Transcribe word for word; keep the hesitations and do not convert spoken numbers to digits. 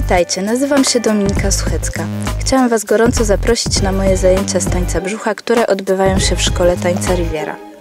Witajcie, nazywam się Dominika Suchecka. Chciałam Was gorąco zaprosić na moje zajęcia z tańca brzucha, które odbywają się w Szkole Tańca Riviera.